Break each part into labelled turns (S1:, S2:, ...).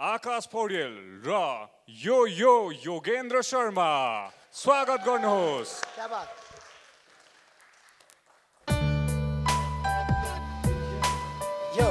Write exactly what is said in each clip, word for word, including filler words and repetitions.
S1: आकाश पौड्याल र यो यो योगेन्द्र शर्मा स्वागत गर्नुहोस्।
S2: क्या बात। यो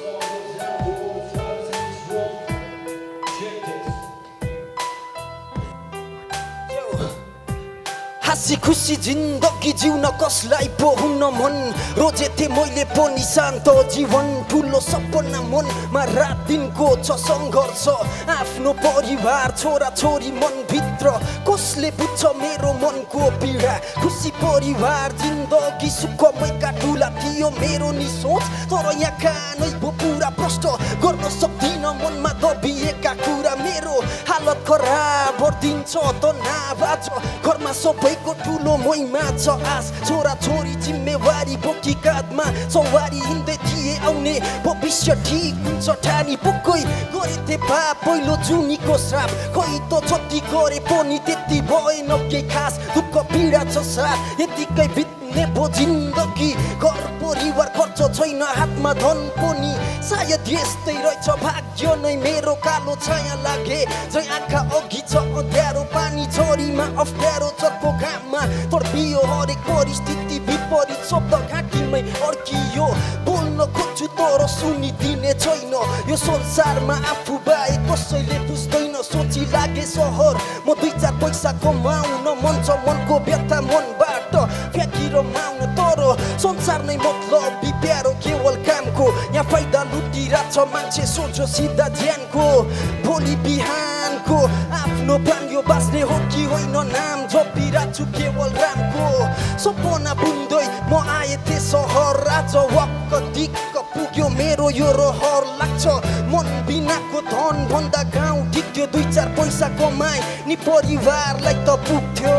S2: हाँसी खुसी जिन्दगी जिउन कसलाई पो हुन मन रोजे थिए मैले पनि शान्त जीवन ठुलो सपना मनमा रात दिनको छ सङ्घर्ष आफ्नो परिवार छोरा छोरी मनभित्र कसले बुझ्छ मेरो मनको पीडा खुसी परिवार जिन्दगी सुखमै काटुला थियो मेरो नि सोच तर यहाँ कानै भो पुरा प्रष्ट गर्न सक्दिन मनमा दबिएका कुरा मेरो हालत खराब भर्दिन्छ त नाबाज घरमा सबै को ठुलो महिमा छ आस छोरा छोरी जिम्मेवारी बोकी काँधमा सवारी हिँड्दै थिए आउने भविष्य ठिक हुन्छ ठानी पक्कै गरे थिए बा पहिलो जुनीको श्राप खै त जति गरे पनि त्यति भएन केही खास दुःख पीडा छ साथ यतिकै बित्ने भो जिन्दगी घर परिवार खर्च छैन हातमा धन पनि सायद यस्तै रहेछ भाग्य नै मेरो कालो छाया लागे जै आँखा अघि छ अँध्यारो पानी झरीमा अप्ठ्यारो चर्को घाममा तर्पियो हरेक परिस्थिति विपरीत शब्द घाँटीमै अड्कियो बोल्न खोज्छु तर सुनिदिने छैन यो संसारमा आफू बाहेक कसैले बुझ्दैन सोची लागे सहर म दुई चार पैसा कमाउन मन छ मनको व्यथा मनबाट फ्याँकिरमाउन तर संसार नै मतलबी प्यारो केवल कामको यहाँ फाइदा लुटिरहेछ मान्छे सोझो सिधा ज्यानको भोलि बिहानको आफ्नो प्राण यो बाँच्ने हो कि होइन नाम जपिरहेछु केवल रामको सपना बुन्दै म आए थिएँ सहर आज वक्क दिक्क पुग्यो मेरो यो रहर लाग्छ मन बिनाको धन भन्दा गाउँ ठिक्यो दुई चार पैसा कमाए नि परिवारलाई त पुग्थ्यो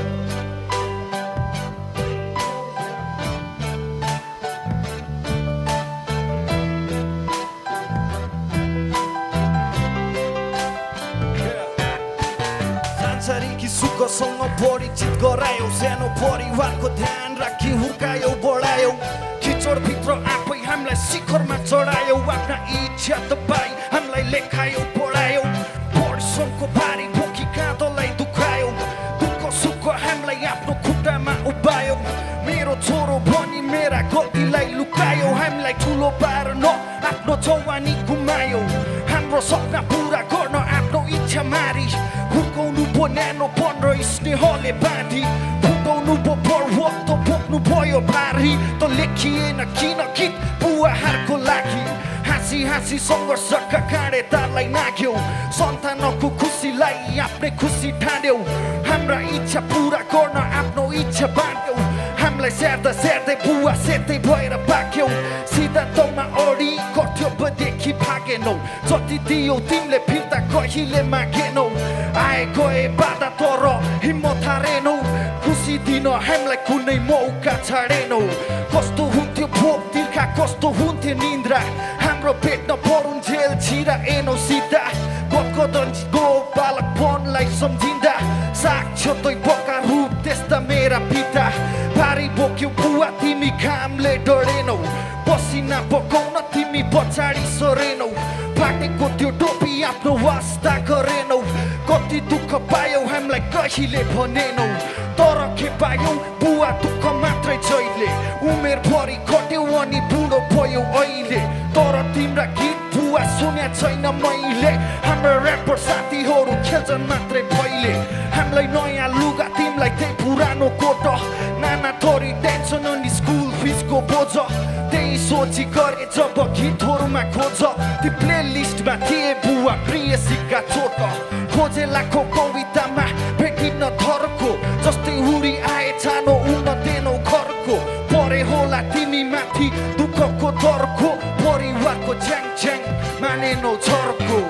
S2: सुखसँग परिचित गरायो सानो परिवारको ध्यान राखी हुर्कायो बढायो खिचडभित्र आफै हामीलाई शिखरमा चढायो आफ्ना इच्छा तपाईँ हामीलाई लेखायो पढायो परिश्रमको भारी बोकी काँधलाई दुखायो दुःख सुख हामीलाई आफ्नो खुट्टामा उभायो मेरो छोरो भनी मेरा गल्तीलाई लुकायो हामीलाई ठुलो पार्न आफ्नो जवानी गुमायो हाम्रो सपना पुरा गर्न आफ्नो इच्छा मारी हुर्काउनु पो न्यानो पन्ध्र स्नेहले बाँधी फुटाउनु पो पर्वत त बोक्नु भयो भारी त लेखिएन किन गीत बुवाहरूको लागि हाँसी हाँसी सङ्घर्षका काँडे तारलाई नाग्यौ सन्तानको खुसीलाई आफ्नै खुसी ठान्यौ हाम्रा इच्छा पुरा गर्न आफ्नो इच्छा बाँड्यौ हामीलाई स्याहार्दा स्याहार्दै बुवा सेतै भएर पाक्यौ सिधा तौमा अडी कर्तव्यदेखि भागेनौ जति दियौ तिमीले फिर्ता कहिले मागेनौ आए गए बाधा तर हिम्मत हारेनौ खुसी दिन हामीलाई कुनै मौका छाडेनौ कस्तो हुन्थ्यो भोक तिर्खा कस्तो हुन्थ्यो निन्द्रा हाम्रो पेट नपरुन्जेल छिराएनौ सिधा गदगदन्जीको बालकपनलाई सम्झिँदा साक्ष्य तै बका रूप त्यस्ता मेरा पिता भारी बोक्यौ बुवा तिमी घामले डढेनौ पसिना बगाउन तिमी पछाडि सरेनौ फाटेको त्यो टोपी आफ्नो वास्ता गरेनौ कति दुःख पायौ हामीलाई कहिले भनेनौ तर के पायौ बुवा दुःख मात्रै जहिले उमेर भरि खट्यौ अनि बुढो भयो अहिले तर तिम्रा गीत बुवा सुन्या छैन मैले हाम्रो ऱ्यापर साथीहरू खेल्छन् मात्रै पहिले हामीलाई नयाँ लुगा तिमीलाई त्यही पुरानो कोट नाना थोरी टेन्सन अनि स्कुल फिसको बोझ त्यही सोची गरे जब गीतहरूमा खोज ती प्ले लिस्टमा थिए बुवा प्रिय सिक्का चोट खोजे लाखो कवितामा भेटिन थरको जस्तै हुरी आए छानो उन देनौ घरको परे होला तिमी माथि दुःखको दरको परिवारको च्याङ च्याङ मानेनौ छर्को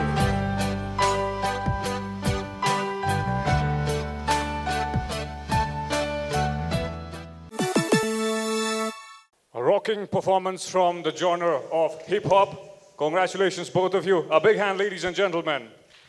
S1: Rocking performance from the genre of hip-hop. Congratulations, both of you. A big hand, ladies and gentlemen.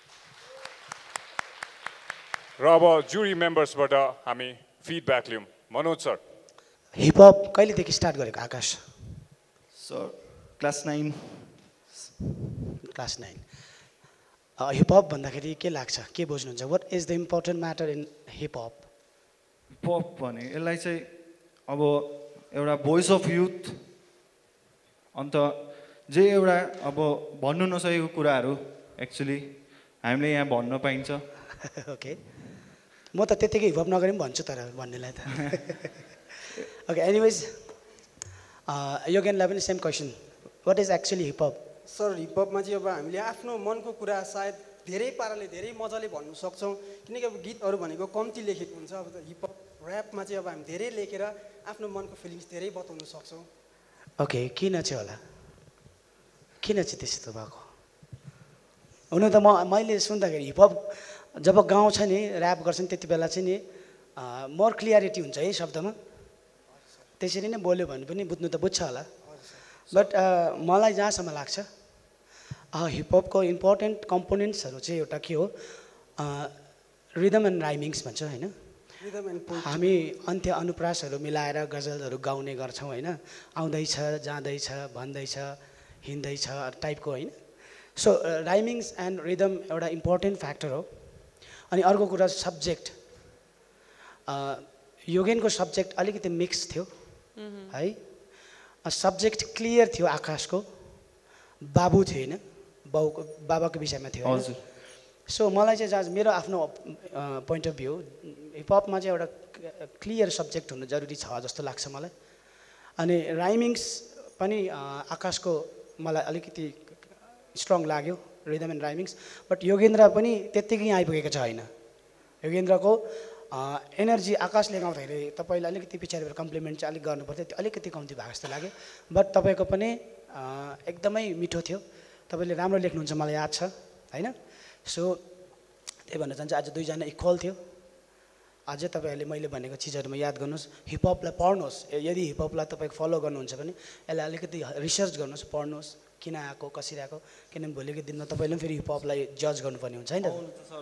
S1: Raba jury members but हामी feedback लियौं. मनोज sir.
S2: Hip-hop कहिलेदेखि स्टार्ट गरेको Akash?
S3: Sir, class nine.
S2: Class nine.
S3: Hip-hop भन्दाखेरि के लाग्छ के बुझ्नुहुन्छ what is the important matter in hip-hop
S4: hip-hop भने यसलाई चाहिँ अब एउटा भोइस अफ युथ अन्त जे एउटा अब भन्नु नसकेको कुराहरू एक्चुअली हामीले यहाँ भन्न पाइन्छ
S3: ओके म त त्यतिकै हिपहप नगरे पनि भन्छु तर भन्नेलाई त ओके एनिवेज योगेनलाई पनि same question what is actually hip-hop
S5: sir हिपहपमा चाहिँ अब हामीले आफ्नो मनको कुरा सायद धेरै पाराले धेरै मजाले भन्नु सक्छौँ किनकि अब गीतहरू भनेको कम्ती लेखेको हुन्छ अब हिपहप ऱ्यापमा चाहिँ अब हामी धेरै लेखेर आफ्नो मनको फिलिङ्स धेरै बताउन सक्छौँ
S3: ओके किन चाहिँ होला किन चाहिँ त्यस्तो भएको हुन त म मैले सुन्दाखेरि हिपहप जब गाउँछ नि ऱ्याप गर्छन् त्यति बेला चाहिँ नि मोर क्लियरिटी हुन्छ है शब्दमा त्यसरी नै बोल्यो भने पनि बुझ्नु त बुझ्छ होला बट मलाई जहाँसम्म लाग्छ हिपहपको इम्पोर्टेन्ट कम्पोनेन्ट्सहरू चाहिँ एउटा के हो रिदम एन्ड राइमिङ्स भन्छ होइन हामी अन्त्य अनुप्रासहरू मिलाएर गजलहरू गाउने गर्छौँ होइन आउँदैछ जाँदैछ भन्दैछ हिँड्दैछ टाइपको होइन सो राइमिङ्स एन्ड रिदम एउटा इम्पोर्टेन्ट फ्याक्टर हो अनि अर्को कुरा सब्जेक्ट योगेनको सब्जेक्ट अलिकति मिक्स थियो है सब्जेक्ट क्लियर थियो आकाशको बाबु थियो होइन बाउको बाबाको विषयमा थियो
S4: हजुर
S3: सो मलाई चाहिँ जहाँ मेरो आफ्नो पोइन्ट अफ भ्यू हिपहपमा चाहिँ एउटा क्लियर सब्जेक्ट हुनु जरुरी छ जस्तो लाग्छ मलाई अनि राइमिङ्स पनि आकाशको मलाई अलिकति स्ट्रङ लाग्यो rhythm and rhymings but Yogendra पनि त्यत्तिकै आइपुगेको छ होइन योगेन्द्रको एनर्जी आकाशले गाउँदाखेरि तपाईँलाई अलिकति पछाडिबाट कम्प्लिमेन्ट चाहिँ अलिक गर्नुपर्थ्यो त्यो अलिकति कम्ती भएको जस्तो लाग्यो बट तपाईँको पनि एकदमै मिठो थियो तपाईँले राम्रो लेख्नुहुन्छ मलाई याद छ होइन सो त्यही भन्न चाहन्छु आज दुईजना इक्वल थियो अझै तपाईँहरूले मैले भनेको चिजहरूमा याद गर्नुहोस् हिपहपलाई पढ्नुहोस् यदि हिपहपलाई तपाईँ फलो गर्नुहुन्छ भने यसलाई अलिकति रिसर्च गर्नुहोस् पढ्नुहोस् किन आएको कसरी आएको किनभने भोलिको दिनमा तपाईँले पनि फेरि हिपहपलाई जज गर्नुपर्ने हुन्छ होइन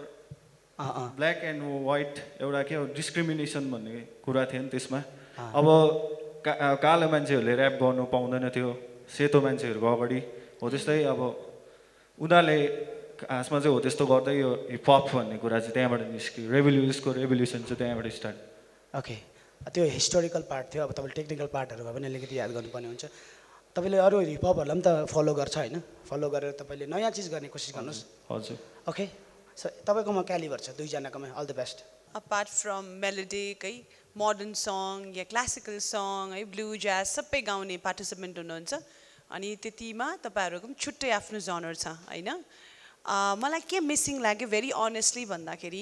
S4: ब्ल्याक एन्ड व्हाइट एउटा के हो डिस्क्रिमिनेसन भन्ने कुरा थियो नि त्यसमा अब का कालो मान्छेहरूले ऱ्याप गर्नु पाउँदैन थियो सेतो मान्छेहरूको अगाडि हो त्यस्तै अब उनीहरूले खासमा चाहिँ हो त्यस्तो गर्दै यो हिपहप भन्ने कुरा चाहिँ त्यहाँबाट निस्क्यो रेभोल्युसनको रेभोल्युसन चाहिँ त्यहाँबाट स्टार्ट
S3: ओके त्यो हिस्टोरिकल पार्ट थियो अब तपाईँले टेक्निकल पार्टहरूमा पनि अलिकति याद गर्नुपर्ने हुन्छ तपाईँले अरू हिपहपहरूलाई पनि त फलो गर्छ होइन फलो गरेर तपाईँले नयाँ चिज गर्ने कोसिस गर्नुहोस्
S4: हजुर
S3: ओके सो तपाईँकोमा क्यालिबर छ दुईजनाकोमा all the best
S6: apart from melodic है मोडर्न सङ या क्लासिकल सङ है ब्लू ज्याज सबै गाउने पार्टिसिपेन्ट हुनुहुन्छ अनि त्यतिमा तपाईँहरूको पनि छुट्टै आफ्नो जनर छ होइन मलाई के मिसिङ लाग्यो भेरी अनेस्टली भन्दाखेरि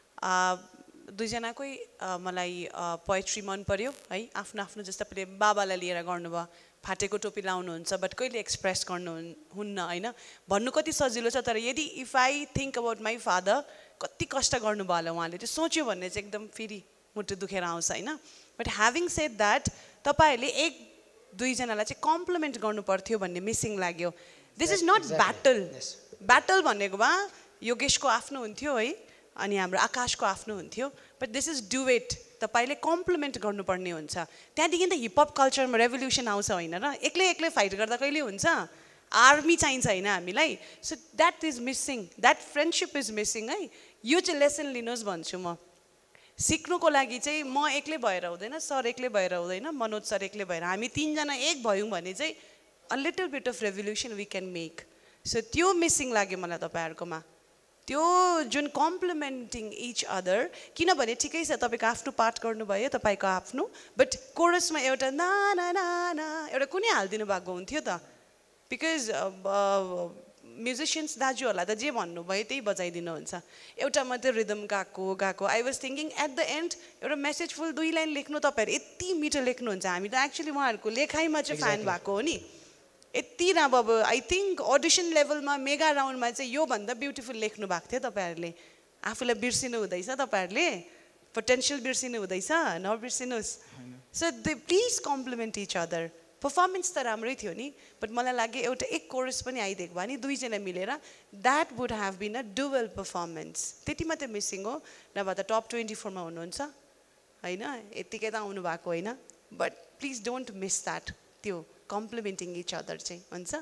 S6: दुईजनाकै मलाई पोएट्री मन पर्यो है आफ्नो आफ्नो जस्तो तपाईँले बाबालाई लिएर गर्नुभयो फाटेको टोपी लाउनुहुन्छ बट कहिले एक्सप्रेस गर्नु हुन्न होइन भन्नु कति सजिलो छ तर यदि if I think about my father कति कष्ट गर्नुभयो होला उहाँले त्यो सोच्यो भने चाहिँ एकदम फेरि मुटु दुखेर आउँछ होइन बट ह्याभिङ सेड द्याट तपाईँहरूले एक दुईजनालाई चाहिँ कम्प्लिमेन्ट गर्नु पर्थ्यो भन्ने मिसिङ लाग्यो this is not battle battle भनेकोमा योगेशको आफ्नो हुन्थ्यो है अनि हाम्रो आकाशको आफ्नो हुन्थ्यो बट दिस इज डुएट तपाईँले कम्प्लिमेन्ट गर्नुपर्ने हुन्छ त्यहाँदेखि त हिपहप कल्चरमा रेभोल्युसन आउँछ होइन र एक्लै एक्लै फाइट गर्दा कहिले हुन्छ आर्मी चाहिन्छ होइन हामीलाई so that is missing that friendship is missing है यो चाहिँ लेसन लिनुहोस् भन्छु म सिक्नुको लागि चाहिँ म एक्लै भएर हुँदैन सर एक्लै भएर हुँदैन मनोज सर एक्लै भएर हामी तिनजना एक भयौँ भने चाहिँ a little bit of revolution we can make so त्यो मिसिङ लाग्यो मलाई तपाईँहरूकोमा त्यो जुन कम्प्लिमेन्टिङ इच अदर किनभने ठिकै छ तपाईँको आफ्नो पार्ट गर्नुभयो तपाईँको आफ्नो बट कोरसमा एउटा ना ना ना ना एउटा कुनै हालिदिनु भएको हुन्थ्यो त बिकज म्युजिसियन्स दाजुहरूलाई त जे भन्नुभयो त्यही बजाइदिनुहुन्छ एउटा मात्रै रिदम गएको गएको I was thinking at the end एउटा मेसेजफुल दुई लाइन लेख्नु तपाईँहरू यति मिठो लेख्नुहुन्छ हामी त एक्चुली उहाँहरूको लेखाइमा चाहिँ फ्यान भएको हो नि यति राम्रो अब आई थिङ्क अडिसन लेभलमा मेगा राउन्डमा चाहिँ योभन्दा ब्युटिफुल लेख्नु भएको थियो तपाईँहरूले आफूलाई बिर्सिनु हुँदैछ तपाईँहरूले पोटेन्सियल बिर्सिनु हुँदैछ नबिर्सिनुहोस् so they please compliment each other performance त राम्रै थियो नि बट मलाई लाग्यो एउटा एक कोरस पनि आइदिएको भयो नि दुईजना मिलेर that would have been a duet performance त्यति मात्रै मिसिङ हो नभए त टप ट्वेन्टी फोरमा हुनुहुन्छ होइन यत्तिकै त आउनु भएको होइन but please don't miss that त्यो कम्प्लिमेन्टिङ इच अदर चाहिँ हुन्छ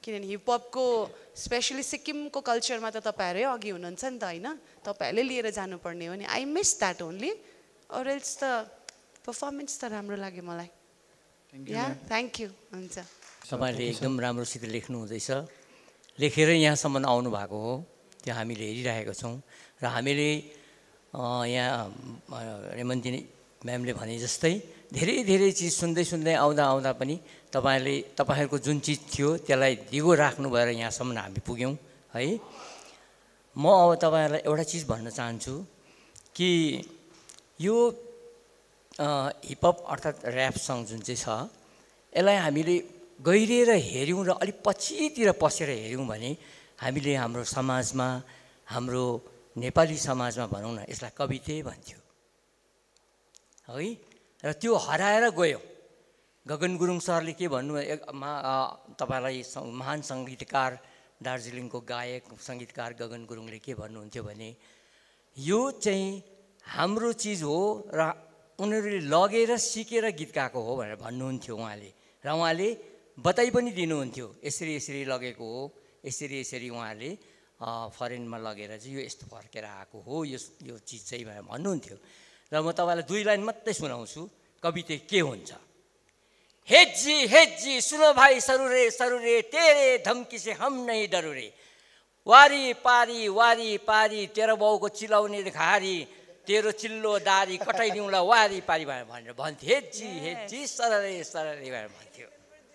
S6: किनभने हिपहपको स्पेसली सिक्किमको कल्चरमा त तपाईँहरू अघि हुनुहुन्छ नि त होइन तपाईँहरूले लिएर जानुपर्ने हो नि I miss that only or else त पर्फर्मेन्स त राम्रो लाग्यो मलाई या थ्याङ्क यू हुन्छ
S7: तपाईँले एकदम राम्रोसित लेख्नु हुँदैछ लेखेर यहाँसम्म आउनु भएको हो त्यो हामीले हेरिरहेको छौँ र हामीले यहाँ रेमन्ती म्यामले भने जस्तै धेरै धेरै चिज सुन्दै सुन्दै आउँदा आउँदा पनि तपाईँले तपाईँहरूको जुन चिज थियो त्यसलाई दिगो राख्नु भएर यहाँसम्म हामी पुग्यौँ है म अब तपाईँहरूलाई एउटा चिज भन्न चाहन्छु कि यो हिपहप अर्थात् ऱ्याप सङ जुन चाहिँ छ यसलाई हामीले गहिरिएर हेऱ्यौँ र अलिक पछितिर पसेर हेऱ्यौँ भने हामीले हाम्रो समाजमा हाम्रो नेपाली समाजमा भनौँ न यसलाई कविते भन्थ्यो है र त्यो हराएर गयो गगन गुरुङ सरले के भन्नु तपाईँलाई महान सङ्गीतकार दार्जिलिङको गायक सङ्गीतकार गगन गुरुङले के भन्नुहुन्थ्यो भने यो चाहिँ हाम्रो चिज हो र उनीहरूले लगेर सिकेर गीत गाएको हो भनेर भन्नुहुन्थ्यो उहाँले र उहाँले बताइ पनि दिनुहुन्थ्यो यसरी यसरी लगेको हो यसरी यसरी उहाँले फरेनमा लगेर चाहिँ यो यस्तो फर्केर आएको हो यो यो चिज चाहिँ भनेर भन्नुहुन्थ्यो र म तपाईँलाई दुई लाइन मात्रै सुनाउँछु कविता के हुन्छ हेजी हेजी सुनो भाइ सरू रे सरू रे तेरे धम्की से हम नहीं डरू रे वारी पारी वारी पारी तेरो बाउको चिलाउने घारी तेरो चिल्लो दारी कटाइदिउँला वारी पारी भनेर भन्थ्यो हेजी हेजी सररे सररे भनेर भन्थ्यो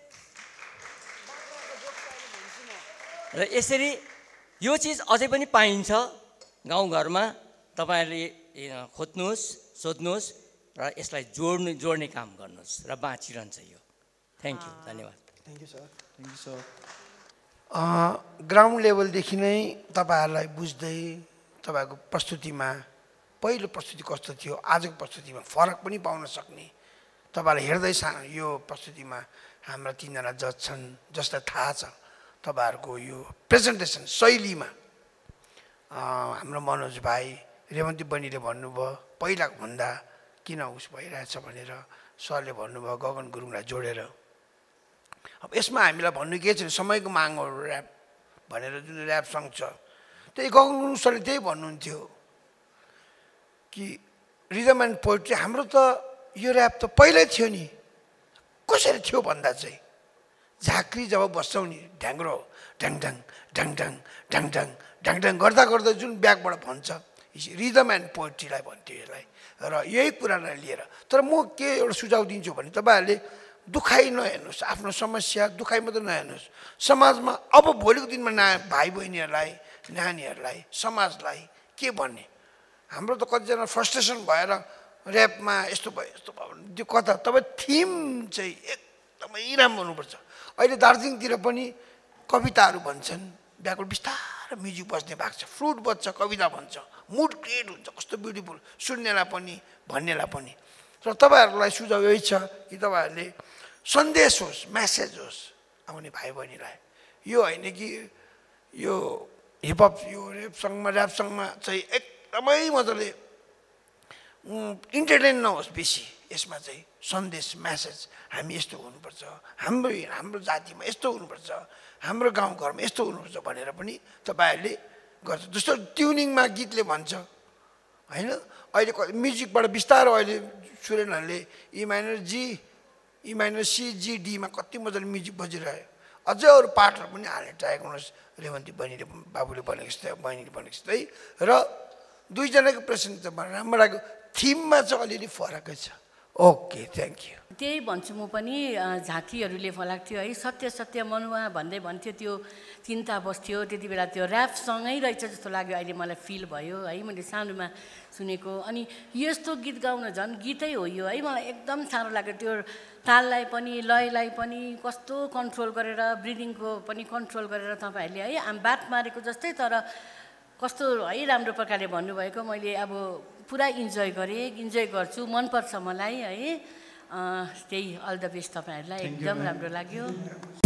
S7: र यसरी यो चिज अझै पनि पाइन्छ गाउँघरमा तपाईँहरूले खोज्नुहोस् सोध्नुहोस् र यसलाई जोड्नु जोड्ने काम गर्नुहोस् र बाँचिरहन्छ यो थ्याङ्क यू धन्यवाद
S2: thank you sir thank you sir ground लेभलदेखि नै तपाईँहरूलाई बुझ्दै तपाईँहरूको प्रस्तुतिमा पहिलो प्रस्तुति कस्तो थियो आजको प्रस्तुतिमा फरक पनि पाउन सक्ने तपाईँलाई हेर्दै सानो यो प्रस्तुतिमा हाम्रा तिनजना जज छन् जसलाई थाहा छ तपाईँहरूको यो प्रेजेन्टेसन शैलीमा हाम्रो मनोज भाइ रेवन्ती बहिनीले भन्नुभयो पहिलाको भन्दा किन उस भइरहेछ भनेर सरले भन्नुभयो गगन गुरुङलाई जोडेर अब यसमा हामीलाई भन्नु के छैन समयको माग हो ऱ्याप भनेर जुन ऱ्याप सङ छ त्यही गगन गुरुङ सरले त्यही भन्नुहुन्थ्यो कि रिदम एन्ड पोइट्री हाम्रो त यो ऱ्याप त पहिल्यै थियो नि कसरी थियो भन्दा चाहिँ झाँक्री जब बस्छौँ नि ढ्याङ्ग्रो ढ्याङ ढ्याङ ढ्याङ ढ्याङ ढ्याङ ढ्याङ ढ्याङ ढ्याङ गर्दा गर्दा जुन ब्याकबाट भन्छ रिदम एन्ड पोइट्रीलाई भन्थ्यो यसलाई र यही कुरालाई लिएर तर म के एउटा सुझाव दिन्छु भने तपाईँहरूले दुखाइ नहेर्नुहोस् आफ्नो समस्या दुखाइ मात्रै नहेर्नुहोस् समाजमा अब भोलिको दिनमा ना भाइ बहिनीहरूलाई नानीहरूलाई समाजलाई के भन्ने हाम्रो त कतिजना फ्रस्ट्रेसन भएर ऱ्यापमा यस्तो भयो यस्तो भयो त्यो कथा तपाईँ थिम चाहिँ एकदमै राम्रो हुनुपर्छ अहिले दार्जिलिङतिर पनि कविताहरू भन्छन् ब्याकबाट बिस्तारै म्युजिक बज्ने भएको छ फ्लुट बज्छ कविता भन्छ मुड क्रिएट हुन्छ कस्तो ब्युटिफुल सुन्नेलाई पनि भन्नेलाई पनि र तपाईँहरूलाई सुझाव यही छ कि तपाईँहरूले सन्देश होस् म्यासेज होस् आउने भाइ बहिनीलाई यो होइन कि यो हिपहप यो ऱ्याप सङमा ऱ्याप सङमा चाहिँ एकदमै मजाले इन्टरटेन नहोस् बेसी यसमा चाहिँ सन्देश म्यासेज हामी यस्तो हुनुपर्छ हाम्रो हाम्रो जातिमा यस्तो हुनुपर्छ हाम्रो गाउँघरमा यस्तो हुनुपर्छ भनेर पनि तपाईँहरूले गर्छ जस्तो ट्युनिङमा गीतले भन्छ होइन अहिले म्युजिकबाट बिस्तारो अहिले सुरेनहरूले E minor G E minor C G डीमा कति मजाले म्युजिक बजिरह्यो अझै अरू पार्टहरू पनि हाल्ने ट्राई गर्नुहोस् रेवन्ती बहिनीले बाबुले भनेको जस्तै बहिनीले भनेको जस्तै र दुईजनाको प्रेजेन्ट त राम्रो लाग्यो थिममा चाहिँ अलिअलि फरकै छ ओके थ्याङ्क यू
S8: त्यही भन्छु म पनि झाँकीहरूले फलाएको थियो है सत्य सत्य मनुवा भन्दै भन्थ्यो त्यो चिन्ता बस्थ्यो त्यति बेला त्यो ऱ्यापसँगै रहेछ जस्तो लाग्यो अहिले मलाई फिल भयो है मैले सानोमा सुनेको अनि यस्तो गीत गाउन झन् गीतै हो यो है मलाई एकदम साह्रो लाग्यो त्यो ताललाई पनि लयलाई पनि कस्तो कन्ट्रोल गरेर ब्रिदिङको पनि कन्ट्रोल गरेर तपाईँहरूले है आम बात मारेको जस्तै तर कस्तो है राम्रो प्रकारले भन्नुभएको मैले अब पुरा इन्जोय गरेँ इन्जोय गर्छु मनपर्छ मलाई है त्यही अल द बेस्ट तपाईँहरूलाई एकदम राम्रो लाग्यो